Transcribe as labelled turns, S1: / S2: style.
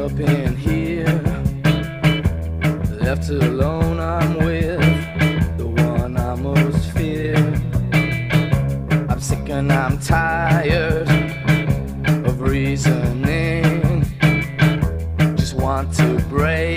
S1: up in here, left alone I'm with the one I most fear. I'm sick and I'm tired of reasoning, just want to break